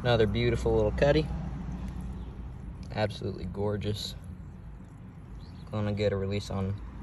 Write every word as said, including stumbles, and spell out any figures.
Another beautiful little cutty. Absolutely gorgeous. Gonna get a release on